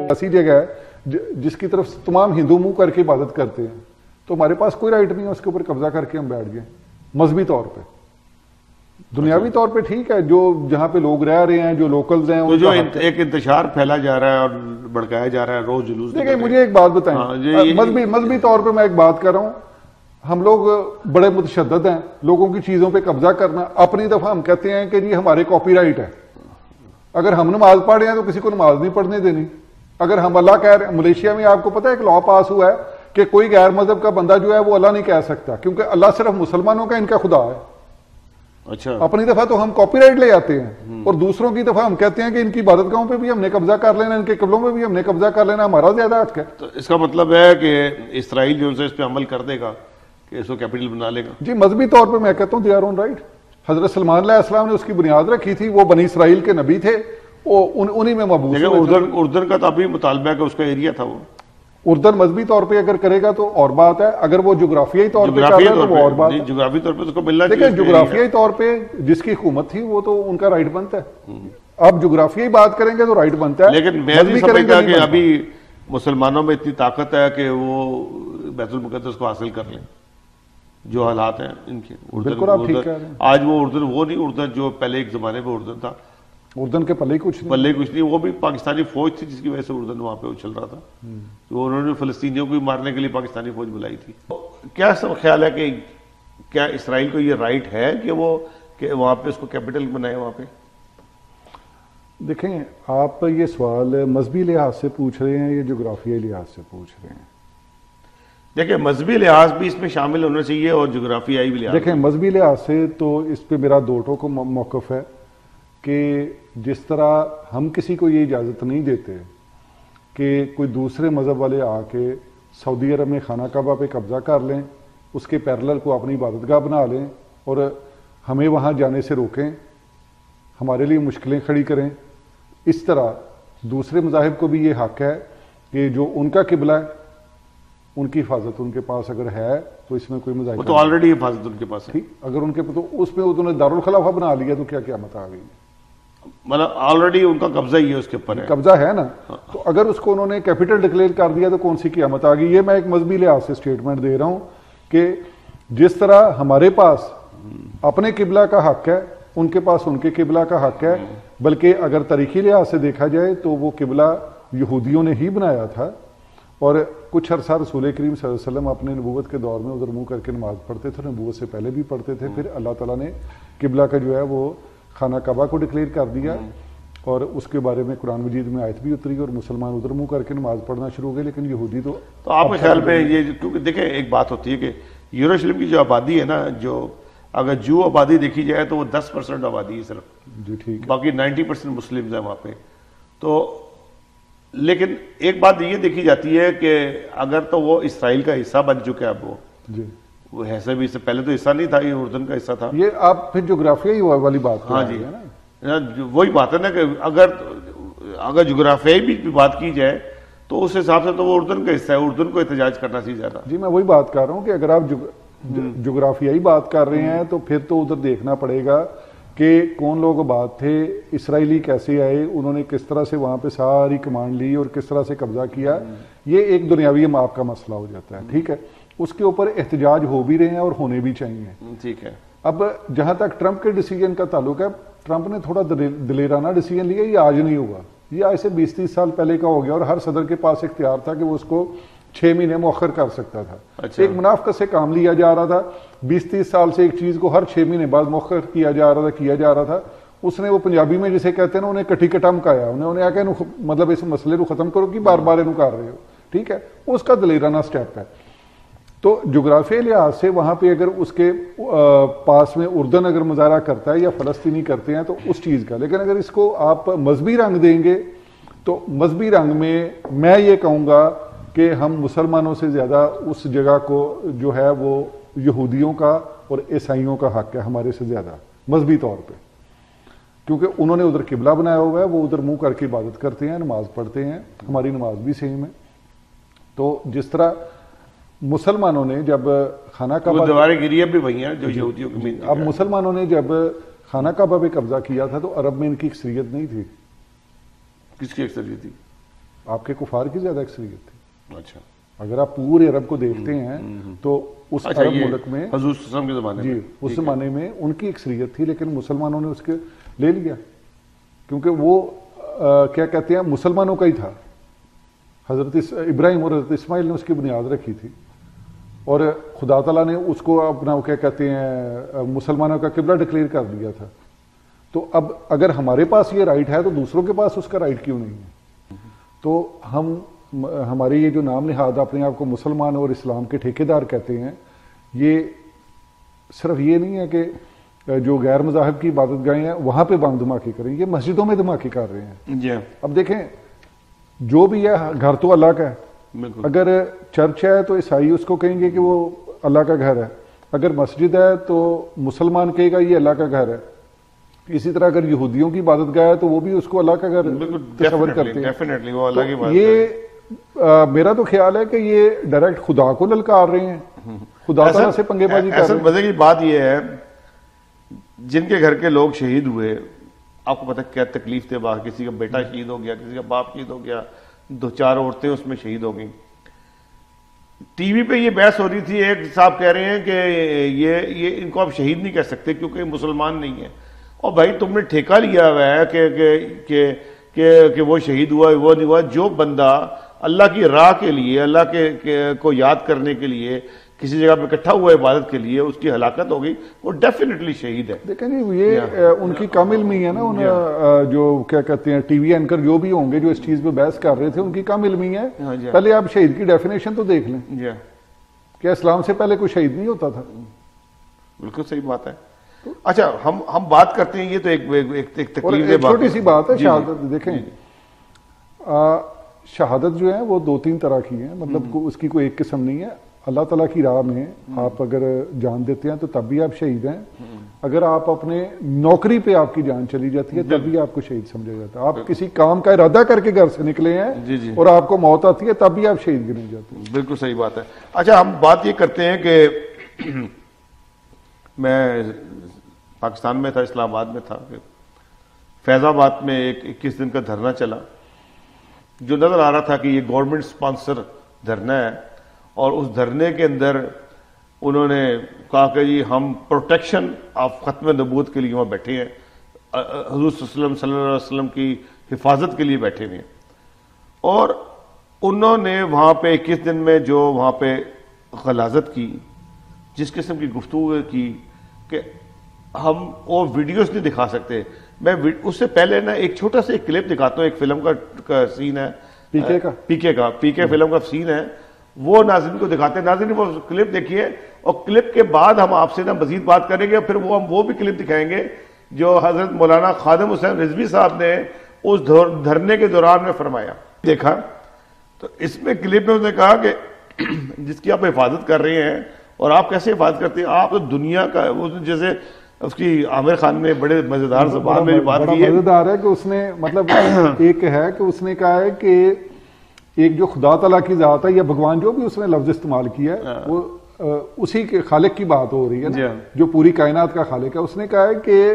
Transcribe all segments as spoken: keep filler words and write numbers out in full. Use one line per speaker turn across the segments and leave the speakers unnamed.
ایسی جگہ ہے جس کی طرف تمام ہندو منہ کر کے عبادت کرتے ہیں، تو ہمارے پاس کوئی رائٹ نہیں ہے اس کے اوپر قبضہ کر کے ہم بیٹھ گئے مذہبی طور پہ۔ دنیاوی طور پہ ٹھیک ہے، جو جہاں پہ لوگ رہ رہے ہیں، جو لوکلز ہیں،
تو جو ایک انتشار پھیلا جا رہا ہے اور بڑکایا جا رہا ہے، روز جلوس۔
دیکھیں مجھے ایک بات بتائیں، مذہبی مذہبی طور پہ میں ایک بات کر رہا ہوں، ہم لوگ بڑے متشدد ہیں، لوگوں کی چیزوں پہ قبضہ کرنا۔ اپنی دفعہ ہم کہتے ہیں کہ جی ہمارے کاپی رائٹ ہے، اگر ہم نماز پڑھ رہے ہیں تو کسی کو نماز نہیں پڑھنے دینی۔ اگر ہم اللہ کہہ رہے ہیں، ملیشیا میں آپ کو پتہ ہے ایک لا پاس ہوا ہے کہ کوئی غیر مذہب کا بندہ جو ہے وہ اللہ نہیں کہہ سکتا، کیونکہ اللہ صرف مسلمانوں کا ان کا خدا ہے۔
اچھا،
اپنی دفعہ تو ہم کاپی رائٹ لے آتے ہیں اور دوسروں کی دفعہ ہم کہتے ہیں کہ ان کی عبادت گاہوں پہ بھی ہم نے قبضہ کر لینا، ان کے قبلوں پہ بھی ہم نے قبضہ کر لینا، ہمارا زیادہ حق ہے۔
تو اس کا مطلب ہے کہ اسرائیل جو اس پہ عمل کر دے گا کہ اس کو کیپٹل بنا لے گا؟
جی مذہبی طور پہ میں کہتا ہوں دے آر آن رائٹ۔ حضرت سلمان علیہ السلام نے اس کی بنیاد رکھی تھی، وہ بنی اسرائیل کے نبی تھے، وہ انہی میں مبعوث ہوئے۔
اردن اردن کا تو ابھی مطالبہ ہے کہ اس کا ایریا تھا وہ۔
اردن مذہبی طور پہ اگر کرے گا تو اور بات ہے، اگر وہ جغرافیائی طور پہ کر رہا ہے تو وہ اور بات ہے۔
جغرافی طور پہ اس کو ملنا
دیکھیں جغرافیائی طور پہ جس کی حکومت تھی وہ تو ان کا رائٹ بنتا ہے، اب جغرافیائی بات کریں گے تو رائٹ بنتا ہے۔
لیکن میں نہیں سمجھتا کہ ابھی مسلمانوں میں اتنی طاقت ہے کہ وہ بیت المقدس کو حاصل کر لیں، جو حالات ہیں ان کے۔
بالکل آپ ٹھیک کہہ رہے ہیں،
آج وہ اردن وہ نہیں اردن جو پہلے ایک زمانے میں اردن تھا،
اردن کے پلے کچھ نہیں،
پلے کچھ نہیں، وہ بھی پاکستانی فوج تھی جس کی وجہ سے اردن وہاں پہ اچھل رہا تھا، تو انہوں نے فلسطینیوں کو مارنے کے لیے پاکستانی فوج بلائی تھی۔ کیا سب خیال ہے کہ کیا اسرائیل کو یہ رائٹ ہے کہ وہ کہ وہاں پہ اس کو کیپٹل بنائے وہاں پہ؟
دیکھیں آپ یہ سوال مذہبی لحاظ سے پوچھ رہے ہیں یا جغرافیائی لحاظ سے پوچھ رہے ہیں؟
دیکھیں مذہبی لحاظ بھی اس میں شامل ہونا چاہیے اور جغرافیائی بھی لحاظ۔
دیکھیں مذہبی لحاظ سے تو اس پہ میرا دو ٹوک موقف ہے کہ جس طرح ہم کسی کو یہ اجازت نہیں دیتے کہ کوئی دوسرے مذہب والے آ کے سعودی عرب میں خانہ کعبہ پہ قبضہ کر لیں، اس کے پیرلل کو اپنی عبادت گاہ بنا لیں اور ہمیں وہاں جانے سے روکیں، ہمارے لیے مشکلیں کھڑی کریں، اس طرح دوسرے مذاہب کو بھی یہ حق ہے کہ جو ان کا قبلہ ہے ان کی حفاظت ان کے پاس اگر ہے تو اس میں کوئی مذاہب،
وہ تو آلریڈی حفاظت ان کے پاس ہے۔
ٹھیک، اگر ان کے تو اس میں انہوں نے دارالخلافہ بنا لیا تو کیا قیامت آ گئی؟
مطلب آلریڈی ان کا قبضہ ہی ہے اس کے اوپر،
قبضہ ہے نا، تو اگر اس کو انہوں نے کیپٹل ڈکلیئر کر دیا تو کون سی قیامت آ گئی؟ یہ میں ایک مذہبی لحاظ سے اسٹیٹمنٹ دے رہا ہوں کہ جس طرح ہمارے پاس اپنے قبلہ کا حق ہے ان کے پاس ان کے قبلہ کا حق ہے، بلکہ اگر تاریخی لحاظ سے دیکھا جائے تو وہ قبلہ یہودیوں نے ہی بنایا تھا، اور کچھ عرصہ رسول کریم صلی اللہ علیہ وسلم اپنے نبوت کے دور میں ادھر منہ کر کے نماز پڑھتے تھے، نبوت سے پہلے بھی پڑھتے تھے، پھر اللہ تعالیٰ نے قبلہ کا جو ہے وہ خانہ کعبہ کو ڈکلیئر کر دیا اور اس کے بارے میں قرآن مجید میں آیت بھی اتری اور مسلمان ادھر منہ کر کے نماز پڑھنا شروع ہو گئے، لیکن یہودی تو
تو آپ کے خیال میں یہ کیونکہ دیکھیں ایک بات ہوتی ہے کہ یروشلم کی جو آبادی ہے نا، جو اگر جو آبادی دیکھی جائے تو وہ دس پرسنٹ آبادی ہے صرف،
جی ٹھیک،
باقی نائنٹی پرسنٹ مسلمز ہیں وہاں پہ۔ تو لیکن ایک بات یہ دیکھی جاتی ہے کہ اگر تو وہ اسرائیل کا حصہ بن چکا ہے اب وہ
جی
وہ ایسے بھی اس سے پہلے تو حصہ نہیں تھا، یہ اردن کا حصہ تھا۔
یہ آپ پھر جغرافیائی والی بات
ہاں جی، وہی بات ہے نا کہ اگر اگر جغرافیائی بھی بات کی جائے تو اس حساب سے تو وہ اردن کا حصہ ہے، اردن کو احتجاج کرنا چاہیے زیادہ۔
جی میں وہی بات کر رہا ہوں کہ اگر آپ جغرافیائی بات کر رہے ہیں تو پھر تو ادھر دیکھنا پڑے گا کہ کون لوگ آباد تھے، اسرائیلی کیسے آئے، انہوں نے کس طرح سے وہاں پہ ساری کمانڈ لی اور کس طرح سے قبضہ کیا، یہ ایک دنیاوی ماپ کا مسئلہ ہو جاتا ہے، ٹھیک ہے، اس کے اوپر احتجاج ہو بھی رہے ہیں اور ہونے بھی چاہیے،
ٹھیک ہے۔
اب جہاں تک ٹرمپ کے ڈیسیجن کا تعلق ہے، ٹرمپ نے تھوڑا دلیرانہ ڈیسیجن لیا، یہ آج نہیں ہوگا، یہ آج سے بیس تیس سال پہلے کا ہو گیا اور ہر صدر کے پاس اختیار تھا کہ وہ اس کو چھ مہینے مؤخر کر سکتا تھا۔
اچھا،
ایک منافقت سے کام لیا جا رہا تھا، بیس تیس سال سے ایک چیز کو ہر چھ مہینے بعد مؤخر کیا جا رہا تھا کیا جا رہا تھا اس نے وہ پنجابی میں جسے کہتے ہیں نا انہیں کٹھی کٹا مکایا، انہیں انہیں آ کہ مطلب اس مسئلے کو ختم کرو کہ بار بار انہوں کر رہے ہو، ٹھیک ہے، اس کا دلیرانہ سٹیپ ہے۔ تو جغرافیائی لحاظ سے وہاں پہ اگر اس کے پاس میں اردن اگر مظاہرہ کرتا ہے یا فلسطینی کرتے ہیں تو اس چیز کا، لیکن اگر اس کو آپ مذہبی رنگ دیں گے تو مذہبی رنگ میں میں یہ کہوں گا کہ ہم مسلمانوں سے زیادہ اس جگہ کو جو ہے وہ یہودیوں کا اور عیسائیوں کا حق ہے ہمارے سے زیادہ مذہبی طور پہ، کیونکہ انہوں نے ادھر قبلہ بنایا ہوا ہے، وہ ادھر منہ کر کے عبادت کرتے ہیں، نماز پڑھتے ہیں، ہماری نماز بھی سیم ہے۔ تو جس طرح مسلمانوں نے جب خانہ کعبہ
دیواریں گری بھی وہی ہیں جو یہودیوں کی،
اب مسلمانوں نے جب خانہ کعبہ پہ قبضہ کیا تھا تو عرب میں ان کی اکثریت نہیں تھی۔
کس کی اکثریت تھی؟
آپ کے کفار کی زیادہ اکثریت تھی.
اچھا
اگر آپ پورے عرب کو دیکھتے ہیں تو اس عرب ملک میں
حضور صلی اللہ علیہ وسلم کے زمانے میں
جی اس زمانے میں ان کی اکثریت تھی، لیکن مسلمانوں نے اس کے لے لیا کیونکہ وہ کیا کہتے ہیں مسلمانوں کا ہی تھا. حضرت ابراہیم اور حضرت اسماعیل نے اس کی بنیاد رکھی تھی اور خدا تعالیٰ نے اس کو اپنا کیا کہتے ہیں مسلمانوں کا قبلہ ڈکلیئر کر دیا تھا. تو اب اگر ہمارے پاس یہ رائٹ ہے تو دوسروں کے پاس اس کا رائٹ کیوں نہیں ہے؟ تو ہم ہمارے یہ جو نام نہاد اپنے آپ کو مسلمان اور اسلام کے ٹھیکیدار کہتے ہیں، یہ صرف یہ نہیں ہے کہ جو غیر مذاہب کی عبادت گاہیں ہیں وہاں پہ بم دھماکے کریں، یہ مسجدوں میں دھماکے کر رہے ہیں.
جی
اب دیکھیں جو بھی ہے گھر تو اللہ کا ہے، اگر چرچ ہے تو عیسائی اس کو کہیں گے کہ وہ اللہ کا گھر ہے، اگر مسجد ہے تو مسلمان کہے گا یہ اللہ کا گھر ہے. اسی طرح اگر یہودیوں کی عبادت گاہ ہے تو وہ بھی اس کو اللہ کا گھر تصور کرتے ہیں. یہ میرا تو خیال ہے کہ یہ ڈائریکٹ خدا کو للکار رہے ہیں، خدا تعالیٰ سے پنگے بازی کر رہے ہیں.
مزے کی بات یہ ہے جن کے گھر کے لوگ شہید ہوئے، آپ کو پتہ کیا تکلیف تھے باہر، کسی کا بیٹا شہید ہو گیا، کسی کا باپ شہید ہو گیا، دو چار عورتیں اس میں شہید ہو گئیں. ٹی وی پہ یہ بحث ہو رہی تھی، ایک صاحب کہہ رہے ہیں کہ یہ یہ ان کو آپ شہید نہیں کہہ سکتے کیونکہ مسلمان نہیں ہیں. اور بھائی تم نے ٹھیکہ لیا ہوا ہے کہ کہ کہ کہ وہ شہید ہوا وہ نہیں ہوا. جو بندہ اللہ کی راہ کے لیے، اللہ کے کو یاد کرنے کے لیے کسی جگہ پہ اکٹھا ہوا عبادت کے لیے، اس کی ہلاکت ہوگی، وہ ڈیفینیٹلی شہید ہے.
دیکھیں جی یہ ان کی کم علمی ہے نا، ان جو کیا کہتے ہیں ٹی وی اینکر جو بھی ہوں گے جو اس چیز پہ بحث کر رہے تھے، ان کی کم علمی ہے. پہلے آپ شہید کی ڈیفینیشن تو دیکھ لیں کہ اسلام سے پہلے کوئی شہید نہیں ہوتا تھا.
بالکل صحیح بات ہے. اچھا ہم ہم بات کرتے ہیں، یہ تو ایک تکلیف
چھوٹی سی بات ہے شہادت. دیکھیں شہادت جو ہے وہ دو تین طرح کی ہیں، مطلب اس کی کوئی ایک قسم نہیں ہے. اللہ تعالیٰ کی راہ میں آپ اگر جان دیتے ہیں تو تب بھی آپ شہید ہیں. اگر آپ اپنے نوکری پہ آپ کی جان چلی جاتی ہے تب بھی آپ کو شہید سمجھا جاتا ہے. آپ کسی کام کا ارادہ کر کے گھر سے نکلے ہیں اور آپ کو موت آتی ہے تب بھی آپ شہید گنے جاتے ہیں.
بالکل صحیح بات ہے. اچھا ہم بات یہ کرتے ہیں کہ میں پاکستان میں تھا، اسلام آباد میں تھا، فیض آباد میں ایک اکیس دن کا دھرنا چلا جو نظر آ رہا تھا کہ یہ گورنمنٹ سپانسر دھرنا ہے. اور اس دھرنے کے اندر انہوں نے کہا کہ جی ہم پروٹیکشن آف ختم نبوت کے لیے وہاں بیٹھے ہیں، حضور صلی اللہ علیہ وسلم کی حفاظت کے لیے بیٹھے ہوئے ہیں. اور انہوں نے وہاں پہ اکیس دن میں جو وہاں پہ غلاظت کی، جس قسم کی گفتگو کی کہ ہم وہ ویڈیوز نہیں دکھا سکتے. میں اس سے پہلے نا ایک چھوٹا سا ایک کلپ دکھاتا ہوں، ایک فلم کا سین ہے،
پی کے کا
پی کے کا پی کے فلم کا سین ہے، وہ ناظرین کو دکھاتے ہیں. ناظرین وہ کلپ دیکھیے اور کلپ کے بعد ہم آپ سے نا مزید بات کریں گے. پھر وہ ہم وہ بھی کلپ دکھائیں گے جو حضرت مولانا خادم حسین رضوی صاحب نے اس دھرنے کے دوران میں فرمایا. دیکھا تو اس میں کلپ میں انہوں نے کہا کہ جس کی آپ حفاظت کر رہے ہیں اور آپ کیسے حفاظت کرتے ہیں، آپ تو دنیا کا جیسے اس کی عامر خان نے بڑے مزیدار زبان میں بات کی ہے.
مزیدار ہے کہ اس نے مطلب ایک ہے کہ اس نے کہا ہے کہ ایک جو خدا تعالیٰ کی ذات ہے یا بھگوان جو بھی اس نے لفظ استعمال کیا ہے وہ اسی کے خالق کی بات ہو رہی ہے نا، جو پوری کائنات کا خالق ہے. اس نے کہا ہے کہ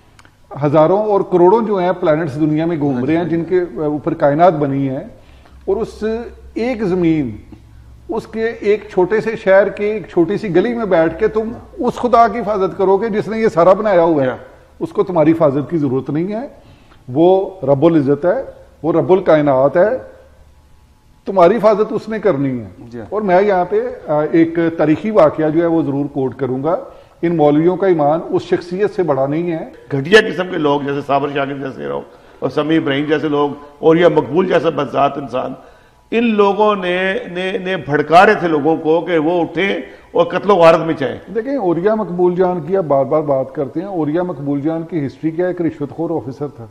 ہزاروں اور کروڑوں جو ہیں پلانٹس دنیا میں گھوم رہے ہیں جن کے اوپر کائنات بنی ہے، اور اس ایک زمین اس کے ایک چھوٹے سے شہر کے ایک چھوٹی سی گلی میں بیٹھ کے تم اس خدا کی حفاظت کرو گے جس نے یہ سارا بنایا ہوا ہے. اس کو تمہاری حفاظت کی ضرورت نہیں ہے، وہ رب العزت ہے، وہ رب الکائنات ہے، تمہاری حفاظت اس نے کرنی ہے. اور میں یہاں پہ ایک تاریخی واقعہ جو ہے وہ ضرور کوٹ کروں گا. ان مولویوں کا ایمان اس شخصیت سے بڑا نہیں ہے.
گھٹیا قسم کے لوگ جیسے صابر شاکر جیسے لوگ اور سمیع ابراہیم جیسے لوگ اور یا مقبول جیسا بدذات انسان، ان لوگوں نے نے, نے بھڑکا رہے تھے لوگوں کو کہ وہ اٹھیں اور قتل و غارت میں چاہیں.
دیکھیں اوریا مقبول جان کی آپ بار بار بات کرتے ہیں. اوریا مقبول جان کی ہسٹری کیا ہے؟ ایک رشوت خور آفیسر تھا.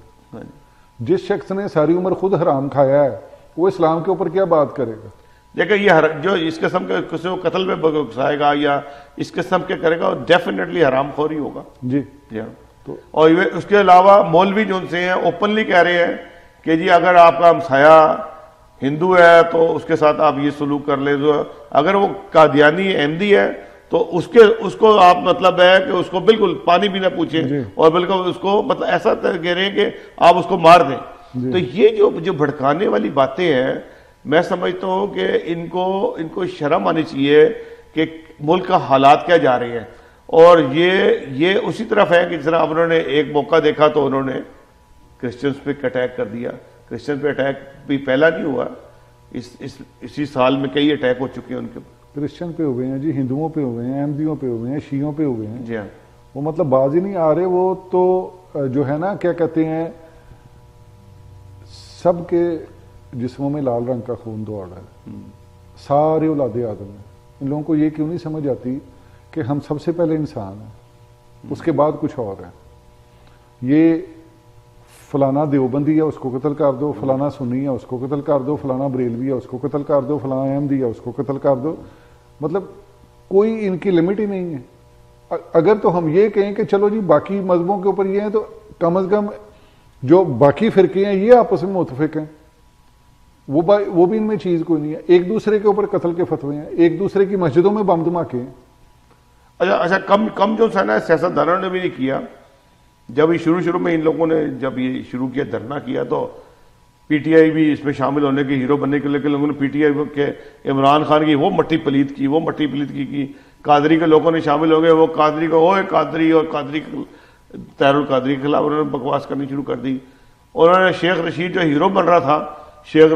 جس شخص نے ساری عمر خود حرام کھایا ہے وہ اسلام کے اوپر کیا بات کرے گا؟
دیکھیں یہ جو اس قسم کے کسی کو قتل میں گھسائے گا یا اس قسم کے کرے گا وہ ڈیفینیٹلی حرام خوری ہوگا.
جی
جی اور اس کے علاوہ مولوی جو ان سے ہیں اوپنلی کہہ رہے ہیں کہ جی اگر آپ کا ہمسایہ ہندو ہے تو اس کے ساتھ آپ یہ سلوک کر لیں، اگر وہ قادیانی احمدی ہے تو اس کے اس کو آپ مطلب ہے کہ اس کو بالکل پانی بھی نہ پوچھیں اور بالکل اس کو مطلب ایسا کہہ رہے ہیں کہ آپ اس کو مار دیں. تو یہ جو جو بھڑکانے والی باتیں ہیں میں سمجھتا ہوں کہ ان کو ان کو شرم آنی چاہیے کہ ملک کا حالات کیا جا رہے ہیں. اور یہ یہ اسی طرف ہے کہ جس طرح انہوں نے ایک موقع دیکھا تو انہوں نے کرسچنز پہ اٹیک کر دیا. کرسچن پہ اٹیک بھی پہلا نہیں ہوا, اس اس اسی سال میں کئی اٹیک ہو چکے ہیں ان کے.
کرسچن پہ ہوئے ہیں جی, ہندوؤں پہ ہوئے ہیں, احمدیوں پہ ہوئے ہیں, شیعوں پہ ہوئے ہیں.
جی ہاں,
وہ مطلب باز ہی نہیں آ رہے. وہ تو جو ہے نا کیا کہتے ہیں, سب کے جسموں میں لال رنگ کا خون دوڑ رہا ہے, سارے اولاد آدم ہیں. ان لوگوں کو یہ کیوں نہیں سمجھ آتی کہ ہم سب سے پہلے انسان ہیں, اس کے بعد کچھ اور ہے. یہ فلانا دیوبندی ہے اس کو قتل کر دو, فلانا سنی ہے اس کو قتل کر دو, فلانا بریلوی ہے اس کو قتل کر دو, فلانا احمدی ہے اس کو قتل کر دو. مطلب کوئی ان کی لمٹ ہی نہیں ہے. اگر تو ہم یہ کہیں کہ چلو جی باقی مذہبوں کے اوپر یہ ہیں, تو کم از کم جو باقی فرقے ہیں یہ آپس میں متفق ہیں, وہ وہ بھی ان میں چیز کوئی نہیں ہے. ایک دوسرے کے اوپر قتل کے فتوے ہیں, ایک دوسرے کی مسجدوں میں بم دھماکے ہیں.
اچھا اچھا کم کم جو ہے نا سیاستدانوں نے بھی نہیں کیا. جب یہ شروع شروع میں ان لوگوں نے جب یہ شروع کیا دھرنا کیا تو پی ٹی آئی بھی اس میں شامل ہونے کے ہیرو بننے کے لئے لوگوں نے پی ٹی آئی کے عمران خان کی وہ مٹی پلیت کی وہ مٹی پلیت کی کی قادری کے لوگوں نے شامل ہو گئے. وہ قادری کو وہ قادری اور قادری طاہر القادری کے خلاف انہوں نے بکواس کرنی شروع کر دی. انہوں نے شیخ رشید جو ہیرو بن رہا تھا, شیخ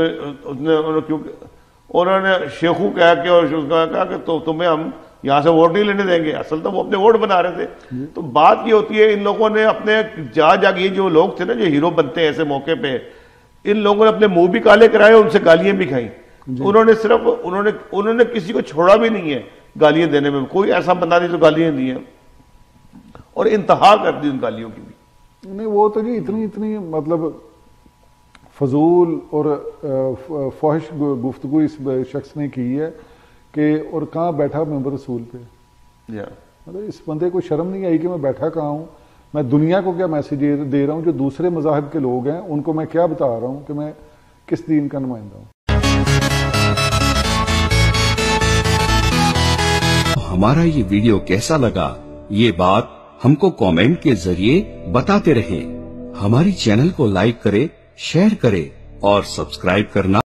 انہوں نے شیخو کہا کہ اور کہا کہ تو تمہیں ہم یہاں سے ووٹ نہیں لینے دیں گے. اصل تو وہ اپنے ووٹ بنا رہے تھے. تو بات یہ ہوتی ہے ان لوگوں نے اپنے جا جا کے جو لوگ تھے نا جو ہیرو بنتے ہیں ایسے موقع پہ, ان لوگوں نے اپنے منہ بھی کالے کرائے, ان سے گالیاں بھی کھائیں. انہوں نے صرف انہوں نے انہوں نے کسی کو چھوڑا بھی نہیں ہے گالیاں دینے میں. کوئی ایسا بندہ نہیں جو گالیاں دی ہیں, اور انتہا کر دی ان گالیوں کی بھی.
نہیں وہ تو جی اتنی اتنی مطلب فضول اور فحش گفتگو اس شخص نے کی ہے کہ, اور کہاں بیٹھا ممبر رسول پہ. مطلب اس بندے کو شرم نہیں آئی کہ میں بیٹھا کہاں ہوں, میں دنیا کو کیا میسج دے رہا ہوں, جو دوسرے مذاہب کے لوگ ہیں ان کو میں کیا بتا رہا ہوں کہ میں کس دین کا نمائندہ ہوں.
ہمارا یہ ویڈیو کیسا لگا یہ بات ہم کو کامنٹ کے ذریعے بتاتے رہیں. ہماری چینل کو لائک کرے, شیئر کرے اور سبسکرائب کرنا